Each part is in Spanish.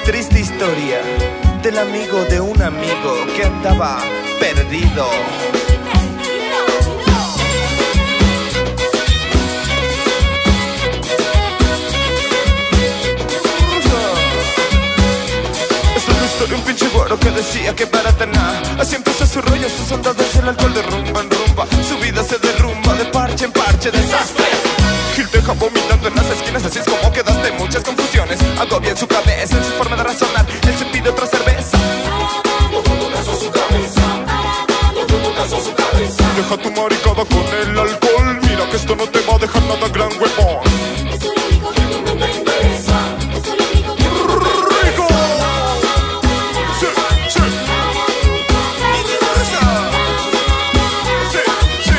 triste historia del amigo de un amigo que andaba perdido. Es una historia, un pinche güero que decía que para tener así empezó su rollo, sus soldados, el alcohol de rumba en rumba. Su vida se derrumba de parche en parche, desastre. Gil deja vomitando en las esquinas, así es como quedaste, muchas confusiones agobia en su cabeza, en su forma de razonar. Él se pide otra cerveza. Deja tu maricada con el alcohol, mira que esto no te va a dejar nada, gran huevón. Es lo único que no me interesa. Es lo único que no me ¡Rico! Sí, sí. Sí, sí.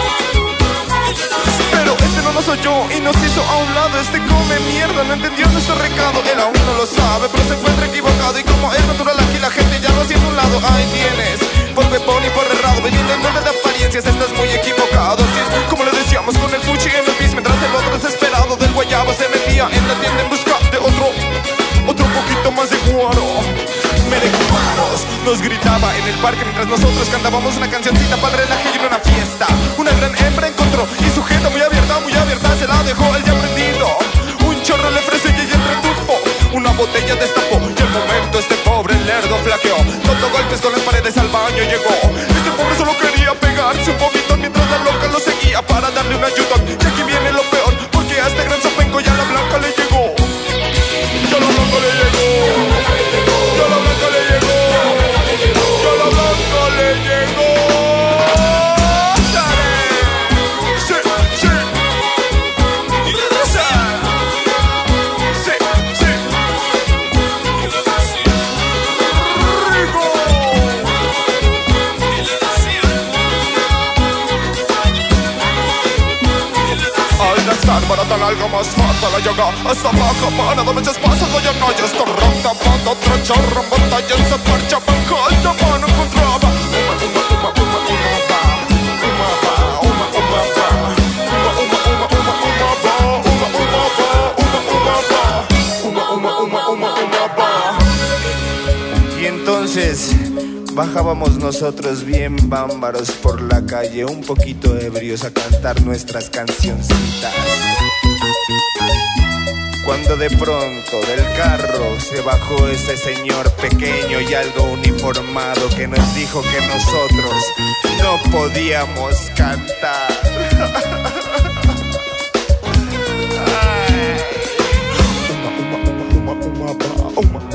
Pero este no soy yo y nos hizo a un lado. Este come mierda, no entendió nuestro recado. Él aún no lo sabe, pero se encuentra equivocado. Y como es natural aquí la gente ya lo siente a un lado. Ahí tienes, por bebón y por errado, viviendo en nombre de apariencias, estás muy equivocado. Así es como le decíamos con el fuchi en el pis, mientras el otro desesperado del guayabo se metía en la tienda en busca de otro poquito más de guaro. Merenguaros nos gritaba en el parque mientras nosotros cantábamos una cancioncita para el relaje y en una fiesta. Una gran hembra encontró y su jeta muy abierta se la dejó él ya prendido. Un chorro le ofreció y ella entretufo. Una botella destapó y al momento este pobre lerdo flaqueó. Dando golpes con las paredes al baño llegó. Este pobre solo quería pegarse un poquito mientras la loca lo seguía para darle una ayuda. Y aquí viene lo peor, porque a este gran zapenco ya la blanca le llegó. Ya la blanca le llegó. Ya la blanca le llegó. Ya la blanca le llegó. ¡Dale! Sí, sí. Y la raza. Sí, sí. Y la raza. Rico. Y la raza. Al nazar barata larga más falta la llaga. Hasta baja para no me echas paso, no ya no hay esta ronda para otra charra, batalla en esa parcha baja, alta mano encontraba. Y entonces bajábamos nosotros bien bámbaros por la calle, un poquito ebrios a cantar nuestras cancioncitas. Cuando de pronto del carro se bajó ese señor pequeño y algo uniformado que nos dijo que nosotros no podíamos cantar. Ay.